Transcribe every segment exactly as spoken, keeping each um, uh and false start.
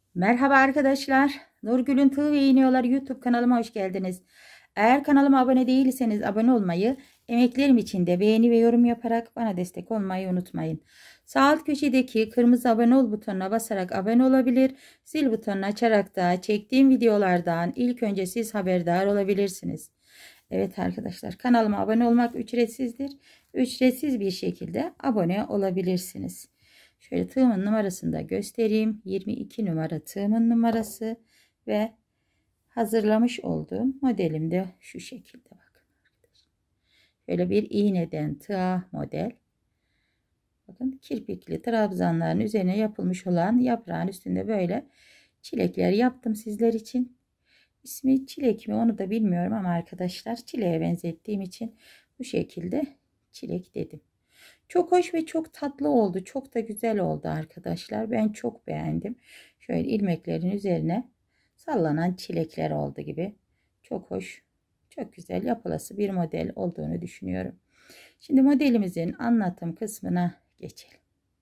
Merhaba arkadaşlar. Nurgül'ün Tığ ve İğniyorlar YouTube kanalıma hoş geldiniz. Eğer kanalıma abone değilseniz abone olmayı, emeklerim için de beğeni ve yorum yaparak bana destek olmayı unutmayın. Sağ alt köşedeki kırmızı abone ol butonuna basarak abone olabilir, zil butonunu açarak da çektiğim videolardan ilk önce siz haberdar olabilirsiniz. Evet arkadaşlar, kanalıma abone olmak ücretsizdir. Ücretsiz bir şekilde abone olabilirsiniz. Şöyle tığımın numarasını da göstereyim. yirmi iki numara tığımın numarası ve hazırlamış olduğum modelim de şu şekilde, bakın. Şöyle bir iğneden tığa model. Bakın, kirpikli trabzanların üzerine yapılmış olan yaprağın üstünde böyle çilekler yaptım sizler için. İsmi çilek mi onu da bilmiyorum ama arkadaşlar, çileğe benzettiğim için bu şekilde çilek dedim. Çok hoş ve çok tatlı oldu. Çok da güzel oldu arkadaşlar. Ben çok beğendim. Şöyle ilmeklerin üzerine sallanan çilekler oldu gibi. Çok hoş, çok güzel yapılası bir model olduğunu düşünüyorum. Şimdi modelimizin anlatım kısmına geçelim.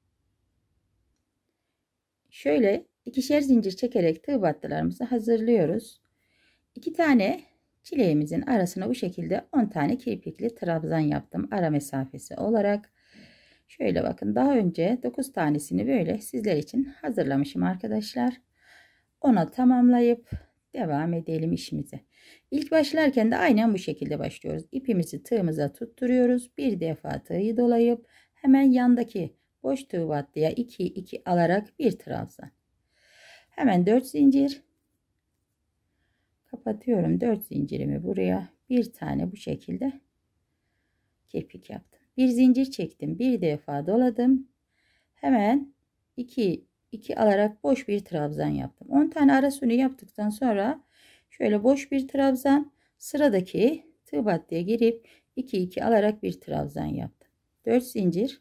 Şöyle ikişer zincir çekerek tığ battılarımızı hazırlıyoruz. İki tane çileğimizin arasına bu şekilde on tane kirpikli trabzan yaptım ara mesafesi olarak. Şöyle bakın, daha önce dokuz tanesini böyle sizler için hazırlamışım arkadaşlar. Ona tamamlayıp devam edelim işimize. İlk başlarken de aynen bu şekilde başlıyoruz. İpimizi tığımıza tutturuyoruz. Bir defa tığı dolayıp hemen yandaki boş tığ battıya iki iki alarak bir trabzan. Hemen dört zincir kapatıyorum. dört zincirimi buraya bir tane bu şekilde kirpik yaptım. Bir zincir çektim, bir defa doladım. Hemen iki iki alarak boş bir trabzan yaptım. on tane ara sünü yaptıktan sonra şöyle boş bir trabzan, sıradaki tığ battıya girip iki iki alarak bir trabzan yaptım. dört zincir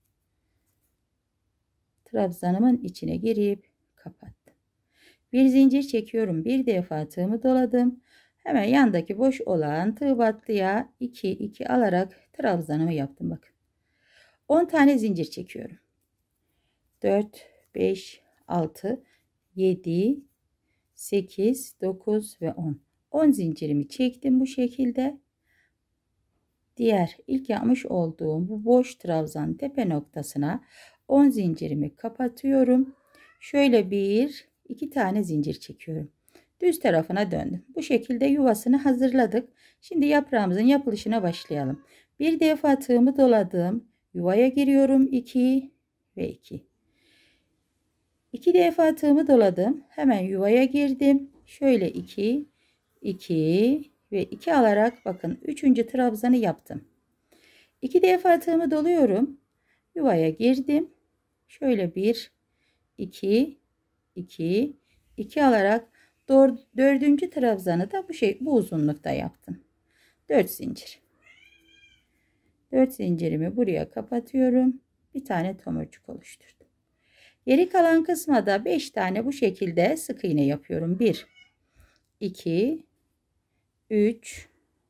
trabzanımın içine girip kapattım. Bir zincir çekiyorum, bir defa tığımı doladım. Hemen yandaki boş olan tığ battıya iki iki alarak trabzanımı yaptım. Bakın, on tane zincir çekiyorum. dört beş altı yedi sekiz dokuz ve on. on zincirimi çektim bu şekilde. Diğer ilk yapmış olduğum bu boş trabzan tepe noktasına on zincirimi kapatıyorum. Şöyle bir iki tane zincir çekiyorum. Düz tarafına döndüm. Bu şekilde yuvasını hazırladık. Şimdi yaprağımızın yapılışına başlayalım. Bir defa tığımı doladım. Yuvaya giriyorum. iki ve iki. iki defa tığımı doladım. Hemen yuvaya girdim. Şöyle iki, iki ve iki alarak bakın üçüncü trabzanı yaptım. iki defa tığımı doluyorum. Yuvaya girdim. Şöyle bir, iki, iki, iki alarak dördüncü trabzanı da bu şey bu uzunlukta yaptım. dört zincir. dört zincirimi buraya kapatıyorum. Bir tane tomurcuk oluşturdum. Geri kalan kısma da beş tane bu şekilde sık iğne yapıyorum. bir, iki, üç,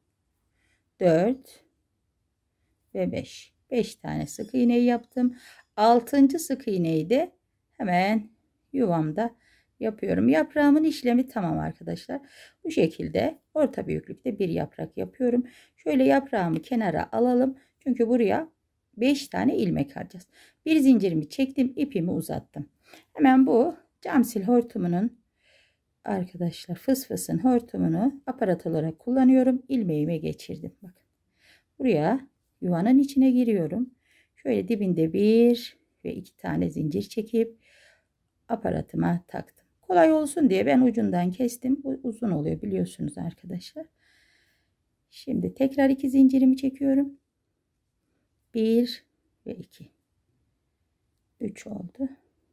dört ve beş. beş tane sık iğne yaptım. altıncı sık iğneyi de hemen yuvamda yapıyorum. Yaprağımın işlemi tamam arkadaşlar. Bu şekilde orta büyüklükte bir yaprak yapıyorum. Şöyle yaprağımı kenara alalım. Çünkü buraya beş tane ilmek alacağız. Bir zincirimi çektim, ipimi uzattım. Hemen bu camsil hortumunun arkadaşlar fıs fısın hortumunu aparat olarak kullanıyorum. İlmeğime geçirdim. Bakın. Buraya yuvanın içine giriyorum. Şöyle dibinde bir ve iki tane zincir çekip aparatıma taktım. Kolay olsun diye ben ucundan kestim. Bu uzun oluyor biliyorsunuz arkadaşlar. Şimdi tekrar iki zincirimi çekiyorum. bir ve iki. üç oldu.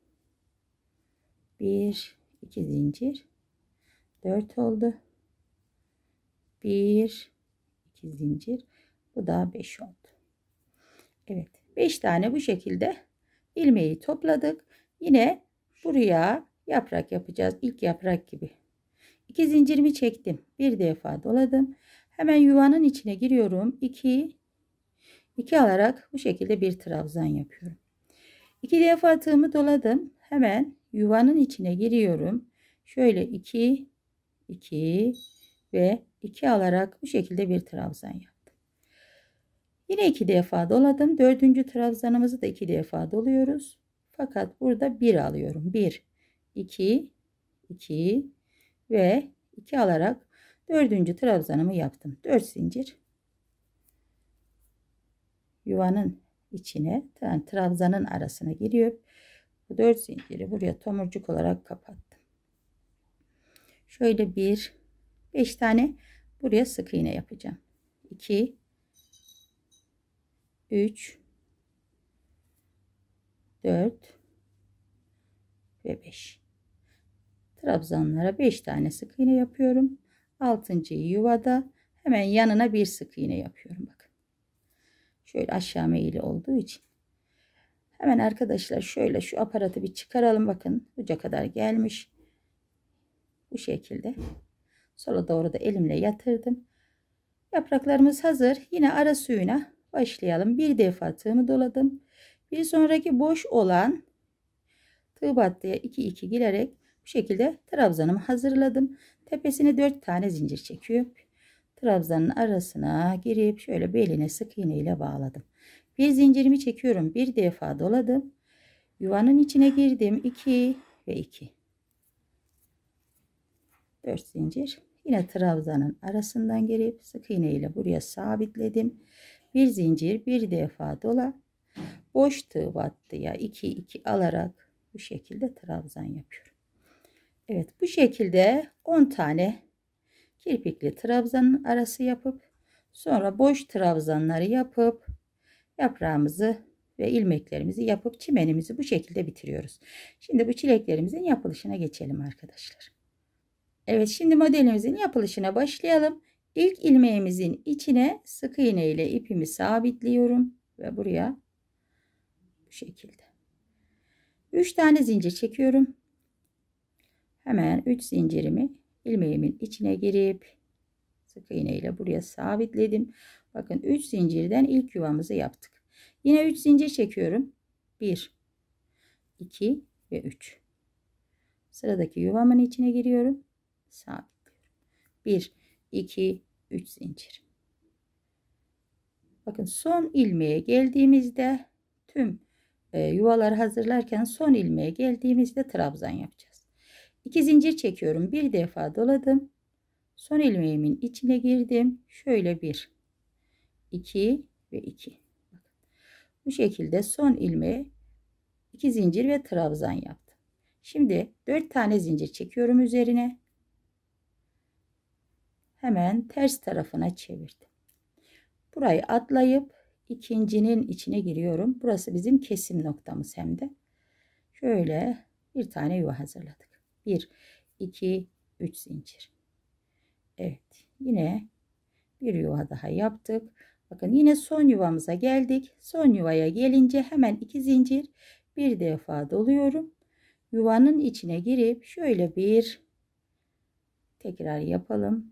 bir, iki zincir. dört oldu. bir, iki zincir. Bu da beş oldu. Evet. beş tane bu şekilde ilmeği topladık. Yine buraya yaprak yapacağız. İlk yaprak gibi. iki zincirimi çektim. Bir defa doladım. Hemen yuvanın içine giriyorum. iki iki alarak bu şekilde bir trabzan yapıyorum. iki defa tığımı doladım. Hemen yuvanın içine giriyorum. Şöyle iki, iki ve iki alarak bu şekilde bir trabzan yaptım. Yine iki defa doladım. Dördüncü trabzanımızı da iki defa doluyoruz. Fakat burada bir alıyorum. bir, iki, iki ve iki alarak dördüncü trabzanımı yaptım. dört zincir. Yuvanın içine, yani trabzanın arasına giriyor. Bu dört zinciri buraya tomurcuk olarak kapattım. Şöyle bir, beş tane buraya sık iğne yapacağım. iki, üç, dört ve beş. Trabzanlara beş tane sık iğne yapıyorum. altıncıyı yuvada hemen yanına bir sık iğne yapıyorum. Bakın. Şöyle aşağı meyili olduğu için. Hemen arkadaşlar şöyle şu aparatı bir çıkaralım. Bakın uca kadar gelmiş. Bu şekilde. Sola doğru da elimle yatırdım. Yapraklarımız hazır. Yine ara suyuna başlayalım. Bir defa tığımı doladım. Bir sonraki boş olan tığ battıya iki iki girerek bu şekilde trabzanımı hazırladım. Tepesine dört tane zincir çekip trabzanın arasına girip şöyle beline sık iğne ile bağladım. Bir zincirimi çekiyorum. Bir defa doladım. Yuvanın içine girdim. iki ve iki. dört zincir. Yine trabzanın arasından girip sık iğne ile buraya sabitledim. Bir zincir, bir defa dola. Boş tığ battıya iki iki alarak bu şekilde trabzan yapıyorum. Evet, bu şekilde on tane kirpikli trabzanın arası yapıp sonra boş trabzanları yapıp yaprağımızı ve ilmeklerimizi yapıp çimenimizi bu şekilde bitiriyoruz. Şimdi bu çileklerimizin yapılışına geçelim arkadaşlar. Evet, şimdi modelimizin yapılışına başlayalım. İlk ilmeğimizin içine sık iğne ile ipimi sabitliyorum ve buraya bu şekilde üç tane zincir çekiyorum. Hemen üç zincirimi ilmeğimin içine girip sık iğne ile buraya sabitledim. Bakın üç zincirden ilk yuvamızı yaptık. Yine üç zincir çekiyorum. bir, iki ve üç. Sıradaki yuvamın içine giriyorum. Sabitliyorum. bir, iki, üç zincir. Bakın son ilmeğe geldiğimizde tüm e, yuvaları hazırlarken son ilmeğe geldiğimizde trabzan yapacağız. iki zincir çekiyorum. Bir defa doladım. Son ilmeğimin içine girdim. Şöyle bir, iki ve iki. Bu şekilde son ilmeğe iki zincir ve trabzan yaptım. Şimdi dört tane zincir çekiyorum üzerine. Hemen ters tarafına çevirdim. Burayı atlayıp ikincinin içine giriyorum. Burası bizim kesim noktamız hem de. Şöyle bir tane yuva hazırladık. bir, iki, üç zincir. Evet, yine bir yuva daha yaptık. Bakın yine son yuvamıza geldik. Son yuvaya gelince hemen iki zincir bir defa doluyorum. Yuvanın içine girip şöyle bir tekrar yapalım.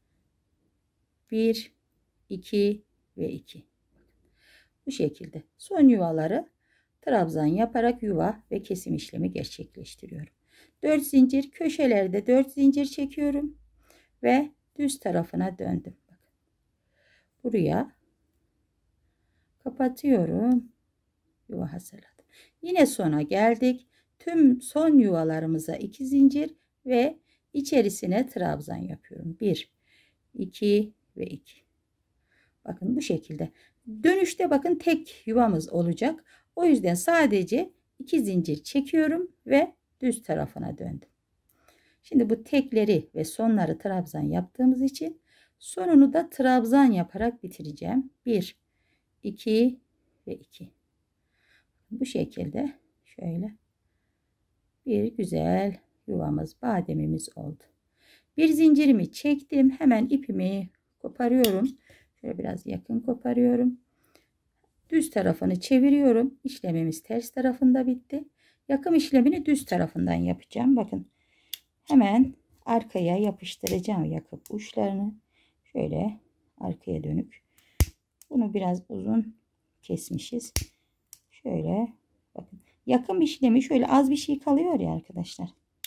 bir, iki ve iki. Bu şekilde son yuvaları trabzan yaparak yuva ve kesim işlemi gerçekleştiriyorum. dört zincir, köşelerde dört zincir çekiyorum ve düz tarafına döndüm. Bakın. Buraya kapatıyorum. Yuva hazırladım. Yine sona geldik. Tüm son yuvalarımıza iki zincir ve içerisine trabzan yapıyorum. bir, iki ve iki. Bakın bu şekilde. Dönüşte bakın tek yuvamız olacak. O yüzden sadece iki zincir çekiyorum ve düz tarafına döndüm. Şimdi bu tekleri ve sonları trabzan yaptığımız için sonunu da trabzan yaparak bitireceğim. bir, iki ve iki. Bu şekilde şöyle bir güzel yuvamız, bademimiz oldu. Bir zincirimi çektim. Hemen ipimi koparıyorum. Şöyle biraz yakın koparıyorum. Düz tarafını çeviriyorum. İşlemimiz ters tarafında bitti. Yakım işlemini düz tarafından yapacağım. Bakın hemen arkaya yapıştıracağım yakıp uçlarını. Şöyle arkaya dönük. Bunu biraz uzun kesmişiz. Şöyle bakın Yakım işlemi şöyle az bir şey kalıyor ya arkadaşlar.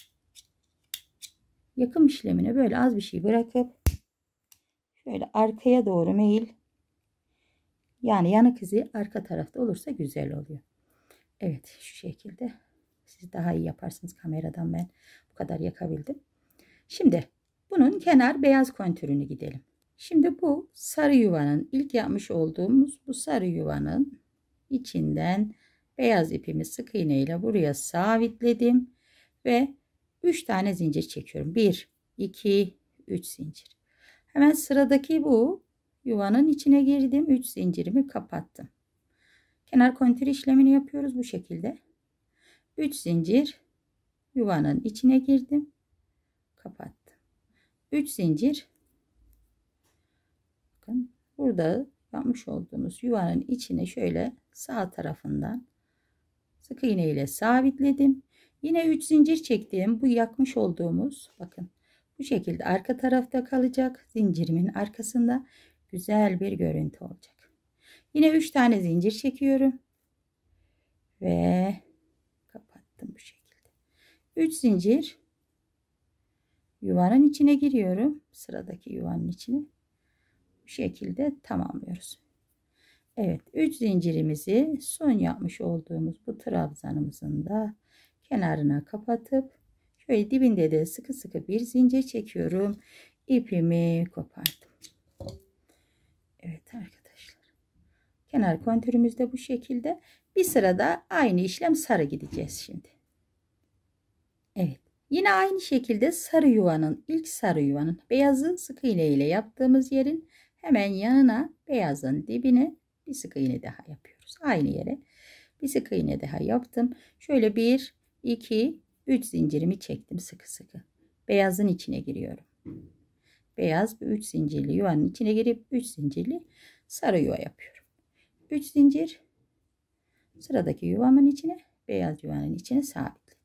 Yakım işlemine böyle az bir şey bırakıp şöyle arkaya doğru meyil, yani yanık izi arka tarafta olursa güzel oluyor. Evet, şu şekilde. Siz daha iyi yaparsınız kameradan, ben bu kadar yakabildim. Şimdi bunun kenar beyaz kontürünü gidelim. Şimdi bu sarı yuvanın, ilk yapmış olduğumuz bu sarı yuvanın içinden beyaz ipimi sık iğne ile buraya sabitledim ve üç tane zincir çekiyorum. bir iki üç zincir. Hemen sıradaki bu yuvanın içine girdim. üç zincirimi kapattım. Kenar kontür işlemini yapıyoruz bu şekilde. üç zincir yuvanın içine girdim. Kapattım. üç zincir. Bakın burada yapmış olduğumuz yuvanın içine şöyle sağ tarafından sık iğne ile sabitledim. Yine üç zincir çektiğim bu yakmış olduğumuz, bakın bu şekilde arka tarafta kalacak. Zincirimin arkasında güzel bir görüntü olacak. Yine üç tane zincir çekiyorum ve kapattım bu şekilde. üç zincir yuvanın içine giriyorum. Sıradaki yuvanın içine bu şekilde tamamlıyoruz. Evet, üç zincirimizi son yapmış olduğumuz bu trabzanımızın da kenarına kapatıp şöyle dibinde de sıkı sıkı bir zincir çekiyorum. İpimi kopardım. Evet arkadaşlar. Kenar kontürümüz de bu şekilde. Bir sırada aynı işlem sarı gideceğiz şimdi. Evet. Yine aynı şekilde sarı yuvanın, ilk sarı yuvanın beyazı sık iğne ile yaptığımız yerin hemen yanına beyazın dibine bir sık iğne daha yapıyoruz. Aynı yere bir sık iğne daha yaptım. Şöyle bir iki üç zincirimi çektim sıkı sıkı. Beyazın içine giriyorum. Beyaz bir üç zincirli yuvanın içine girip üç zincirli sarı yuva yapıyorum. üç zincir sıradaki yuvamın içine, beyaz yuvanın içine sabitledim.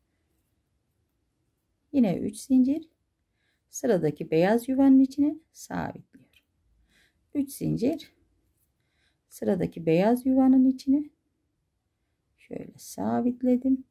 Yine üç zincir sıradaki beyaz yuvanın içine sabitliyorum. üç zincir sıradaki beyaz yuvanın içine şöyle sabitledim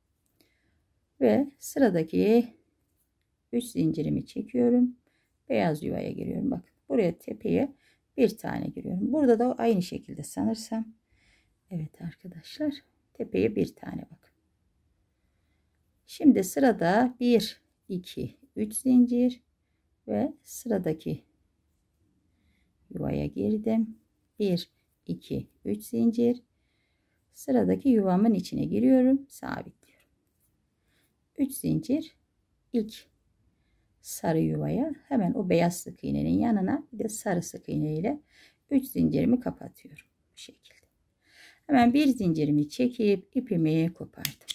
ve sıradaki üç zincirimi çekiyorum. Beyaz yuvaya giriyorum. Bakın buraya tepeye bir tane giriyorum. Burada da aynı şekilde sanırsam. Evet arkadaşlar, tepeye bir tane bakın. Şimdi sırada bir iki üç zincir ve sıradaki yuvaya girdim. bir iki üç zincir. Sıradaki yuvamın içine giriyorum, sabitliyorum. üç zincir ilk sarı yuvaya, hemen o beyaz sık iğnenin yanına bir de sarı sık iğne ile üç zincirimi kapatıyorum bu şekilde. Hemen bir zincirimi çekip ipimi kopardım.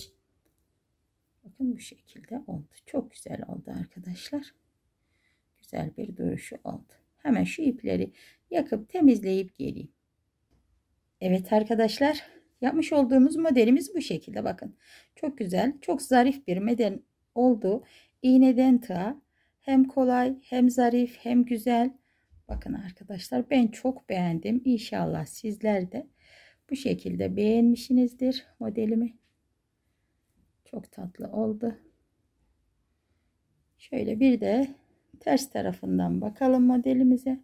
Bakın bu şekilde oldu. Çok güzel oldu arkadaşlar. Güzel bir duruşu oldu. Hemen şu ipleri yakıp temizleyip geleyim. Evet arkadaşlar, yapmış olduğumuz modelimiz bu şekilde. Bakın çok güzel, çok zarif bir model oldu. İğneden tığa, hem kolay hem zarif hem güzel. Bakın arkadaşlar, ben çok beğendim. İnşallah sizler de bu şekilde beğenmişsinizdir modelimi. Çok tatlı oldu. Şöyle bir de ters tarafından bakalım modelimize.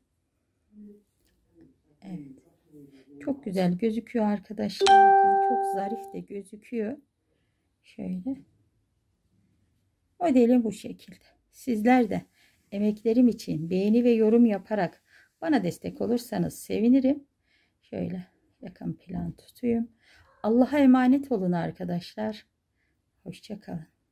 Evet. Çok güzel gözüküyor arkadaşlar. Bakın çok zarif de gözüküyor. Şöyle. Modelim bu şekilde. Sizler de emeklerim için beğeni ve yorum yaparak bana destek olursanız sevinirim. Şöyle yakın plan tutayım. Allah'a emanet olun arkadaşlar. Hoşça kalın.